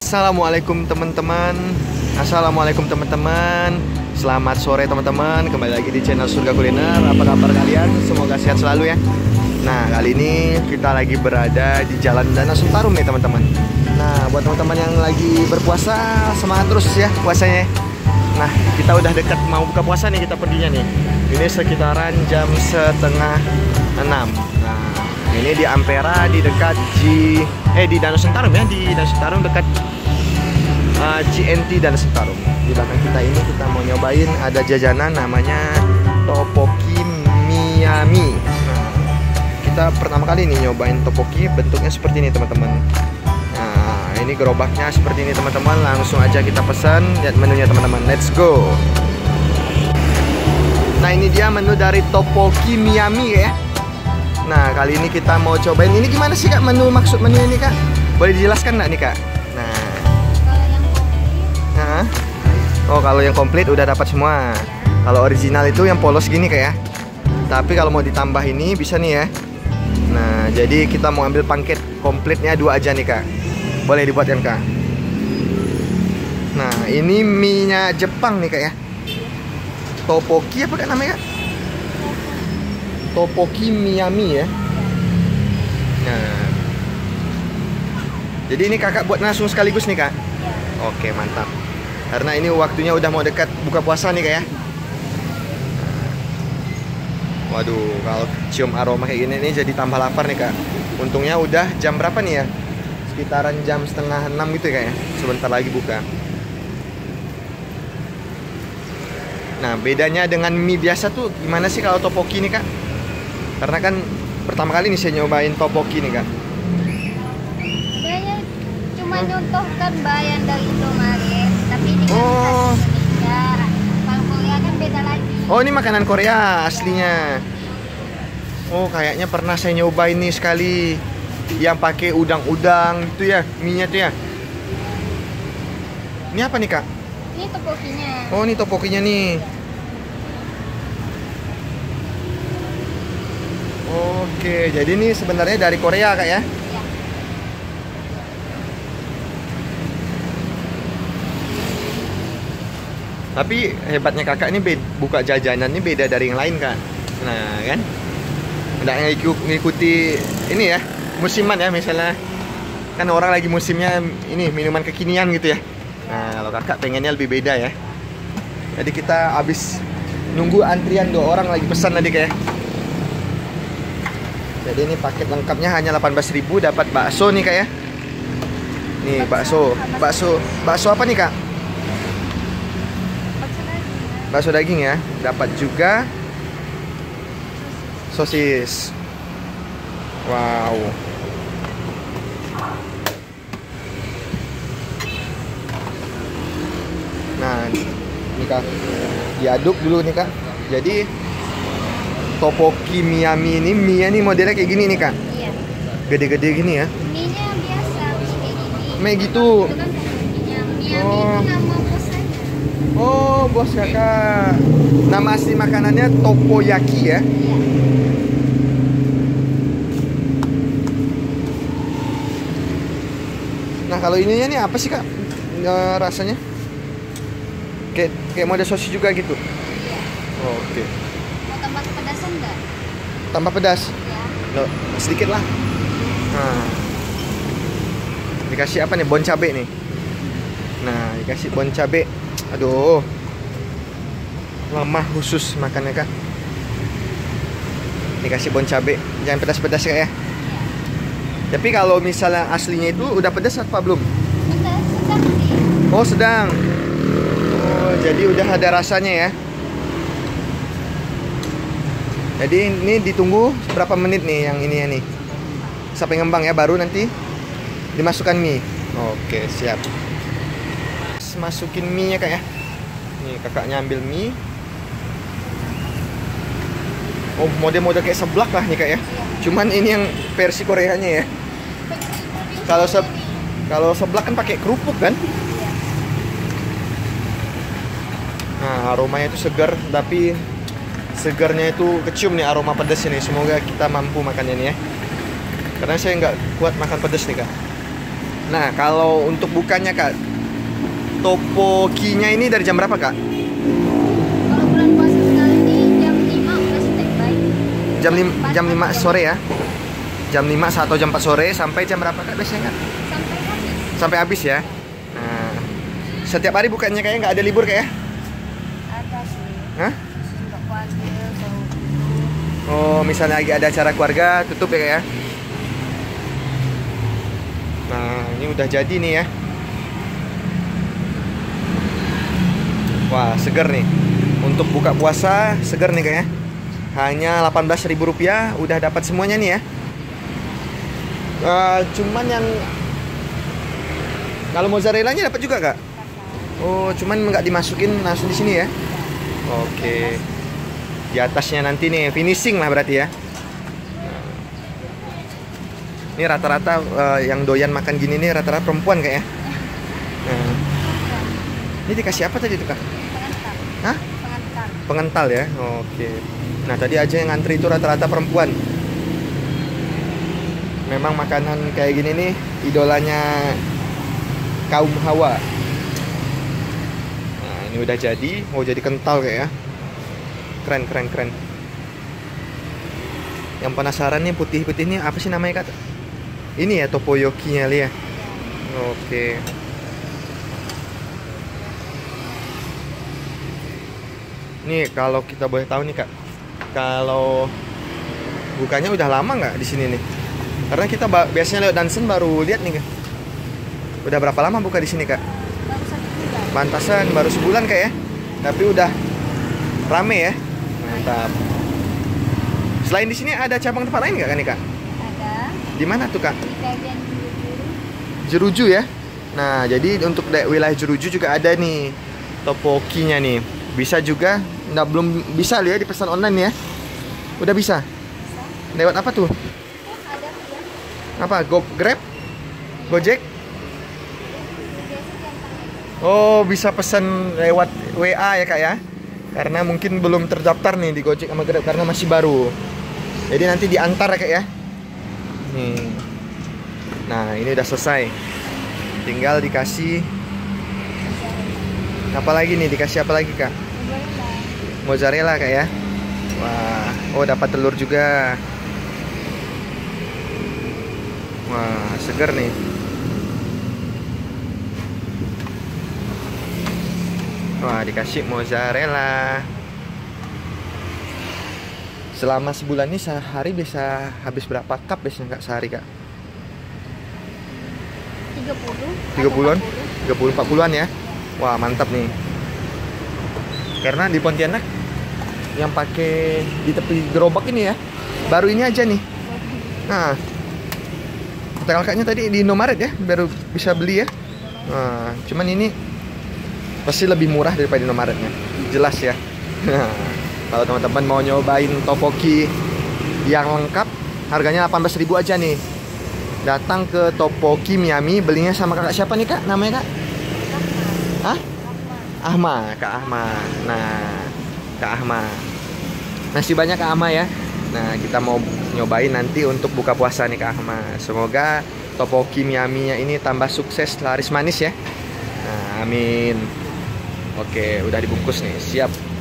Assalamualaikum teman-teman. Assalamualaikum teman-teman. Selamat sore teman-teman. Kembali lagi di channel Surga Kuliner. Apa kabar kalian? Semoga sehat selalu ya. Nah, kali ini kita lagi berada di Jalan Danau Sentarum nih teman-teman. Nah, buat teman-teman yang lagi berpuasa, semangat terus ya puasanya. Nah, kita udah dekat mau buka puasa nih kita perginya nih. Ini sekitaran jam setengah 6. Nah, ini di Ampera, di dekat di Danau Sentarum ya, di Danau Sentarum dekat GNT Danau Sentarum. Di belakang kita ini kita mau nyobain ada jajanan namanya Tteokbokki Miami. Nah, kita pertama kali nih nyobain tteokbokki, bentuknya seperti ini teman-teman. Nah, ini gerobaknya seperti ini teman-teman. Langsung aja kita pesan, lihat menunya teman-teman. Let's go. Nah, ini dia menu dari Tteokbokki Miami ya. Nah, kali ini kita mau cobain. Ini gimana sih Kak maksud menu ini Kak? Boleh dijelaskan nggak nih Kak? Nah, oh kalau yang komplit udah dapat semua. Kalau original itu yang polos gini Kak ya. Tapi kalau mau ditambah ini bisa nih ya. Nah, jadi kita mau ambil paket komplitnya 2 aja nih Kak. Boleh dibuatkan Kak. Nah, ini mie-nya Jepang nih Kak ya. Tteokbokki apa Kak namanya Kak? Tteokbokki Miami ya. Nah, jadi ini kakak buat langsung sekaligus nih Kak. Oke, mantap. Karena ini waktunya udah mau dekat buka puasa nih Kak ya. Waduh, kalau cium aroma kayak gini nih jadi tambah lapar nih Kak. Untungnya udah jam berapa nih ya? Sekitaran jam setengah 6 gitu ya Kak ya. Sebentar lagi buka. Nah, bedanya dengan mie biasa tuh gimana sih kalau tteokbokki nih Kak? Karena kan pertama kali nih saya nyobain tteokbokki nih Kak. Kayaknya cuma nyontohkan bayan dari kemarin, tapi ini kan Indonesia. Kalau Korea kan beda lagi. Oh, ini makanan Korea aslinya. Oh, kayaknya pernah saya nyobain nih sekali. Yang pakai udang-udang gitu ya, mie-nya tuh ya. Ini apa nih Kak? Ini tteokbokkinya. Oh, ini tteokbokkinya nih. Oke, jadi ini sebenarnya dari Korea Kak ya? Ya. Tapi hebatnya kakak ini buka jajanan ini beda dari yang lain Kak. Nah kan, nggak ngikuti ini ya, musiman ya. Misalnya kan orang lagi musimnya ini minuman kekinian gitu ya. Nah, kalau kakak pengennya lebih beda ya. Jadi kita habis nunggu antrian 2 orang lagi pesan tadi Kak ya. Jadi ini paket lengkapnya hanya 18.000, dapat bakso nih Kak ya. Nih bakso apa nih Kak? Bakso daging ya. Dapat juga sosis. Wow. Nah, ini Kak, diaduk dulu nih Kak. Jadi Tteokbokki Miami ini mie-nya nih modelnya kayak gini nih Kak. Iya. Gede-gede gini ya. Mie-nya biasa, mie kayak gini. Mie gitu. Itu kan tteokbokkinya. Miami Oh. itu nama bos aja. Oh, bos kakak. Nama asli makanannya Tteokbokki ya. Iya. Nah, kalau ininya nih apa sih Kak? Rasanya? Kayak model sosis juga gitu. Iya. Oke. Mau tambah kepedasan enggak? Tambah pedas. Ya. Loh, sedikit lah. Nah. Dikasih apa nih? Bon cabe nih. Nah, dikasih bon cabe. Aduh. Lemah khusus makannya Kak. Dikasih bon cabe. Jangan pedas-pedas Kak ya. Tapi kalau misalnya aslinya itu udah pedas apa belum? Pedas, sedang sih. Oh, sedang. Oh, jadi udah ada rasanya ya. Jadi ini ditunggu berapa menit nih yang ini ya nih? Sampai ngembang ya, baru nanti dimasukkan mie. Oke, siap. Masukin mie-nya Kak ya. Nih, kakaknya ambil mie. Oh, model-model kayak seblak lah nih Kak ya. Cuman ini yang versi Koreanya ya. Kalau seblak kan pakai kerupuk kan? Nah, aromanya itu segar, tapi segarnya itu kecium nih aroma pedas ini. Semoga kita mampu makannya nih ya. Karena saya nggak kuat makan pedas nih Kak. Nah, kalau untuk bukanya Kak, topokinya ini dari jam berapa Kak? Kalau bulan puasa sekali ini jam 5 udah standby. Jam 5 sore ya? Jam 5 atau jam 4 sore sampai jam berapa Kak biasanya Kak? Sampai habis. Sampai habis ya? Nah, setiap hari bukanya kayaknya nggak ada libur Kak ya? Ada sih. Hah? Untuk keluarga, tahu dulu. Oh, misalnya lagi ada acara keluarga, tutup ya Kak ya? Nah, ini udah jadi nih ya. Wah, seger nih. Untuk buka puasa, seger nih Kak ya. Hanya Rp18.000 udah dapat semuanya nih ya. Cuman yang kalau mozzarellanya dapat juga Kak? Oh, cuman nggak dimasukin langsung di sini ya? Oke. Di atasnya nanti nih finishing lah berarti ya. Ini rata-rata yang doyan makan gini nih rata-rata perempuan Kak ya. Nah, ini dikasih apa tadi tuh Kak? Pengantar. Hah? Pengantar. Pengental ya? Oke. Nah tadi aja yang ngantri itu rata-rata perempuan. Memang makanan kayak gini nih idolanya kaum Hawa. Nah ini udah jadi, mau jadi kental kayak ya. Keren, keren, keren. Yang penasaran nih putih-putih ini apa sih namanya Kak? Ini ya topoyokinya Lia. Oke. Nih kalau kita boleh tahu nih Kak, kalau bukanya udah lama nggak di sini nih? Karena kita biasanya lewat Dansen baru lihat nih Kak. Udah berapa lama buka di sini Kak? Baru 1 bulan. Pantasan baru sebulan Kak ya. Tapi udah rame ya. Mantap. Selain di sini ada cabang tempat lain nggak kan nih Kak? Ada. Di mana tuh Kak? Di bagian Jeruju ya. Nah jadi untuk wilayah Jeruju juga ada nih topokinya nih. Bisa juga, nggak belum bisa lihat dipesan online ya? Udah bisa? Lewat apa tuh? ada ya. Apa? Grab? Gojek? Oh bisa pesan lewat WA ya Kak ya? Karena mungkin belum terdaftar nih di Gojek sama Grab karena masih baru. Jadi nanti diantar ya Kak ya? Nih. Nah ini udah selesai. Tinggal dikasih apa lagi nih? Dikasih apa lagi Kak? Mozzarella Kak ya. Wah, oh dapat telur juga. Wah, seger nih. Wah, dikasih mozzarella. Selama sebulan ini sehari bisa habis berapa cup biasanya Kak sehari Kak? 30 30-an? 30-40-an ya? Wah, mantap nih. Karena di Pontianak yang pakai di tepi gerobak ini ya, baru ini aja nih. Nah, kakaknya tadi di Indomaret ya, baru bisa beli ya. Nah, cuman ini pasti lebih murah daripada di Indomaretnya, jelas ya. Kalau teman-teman mau nyobain topoki yang lengkap, harganya 18.000 aja nih. Datang ke Topoki Miami, belinya sama kakak siapa nih Kak? Namanya Kak? Hah? Ahma, Kak Ahma. Nah, Kak Ahma. Masih banyak Kak Ahma ya. Nah, kita mau nyobain nanti untuk buka puasa nih Kak Ahma. Semoga Topoki Miami-nya ini tambah sukses, laris manis ya. Nah, amin. Oke, udah dibungkus nih, siap.